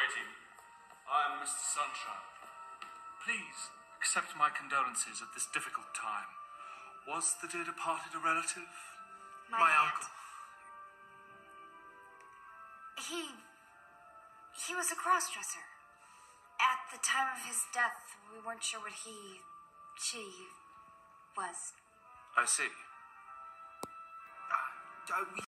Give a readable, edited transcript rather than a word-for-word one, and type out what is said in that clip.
waiting. I am Mr. Sunshine. Please accept my condolences at this difficult time. Was the dear departed a relative? My aunt. uncle. He was a cross-dresser. At the time of his death, we weren't sure what she was. I see.